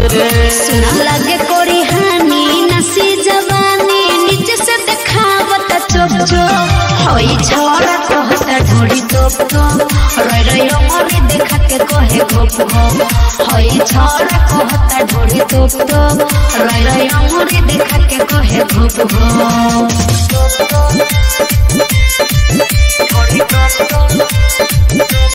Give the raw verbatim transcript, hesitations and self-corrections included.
रे सुना लगे कोरी हानी नसी जवानी नीचे से दिखावत चोप चोप होई छोरा कहता ढोड़ी तोप तोप रोय रोय मोरी देखा के कहे घोप घोप होई छोरा कहता ढोड़ी तोप तोप रोय रोय मोरी देखा के कहे घोप घोप।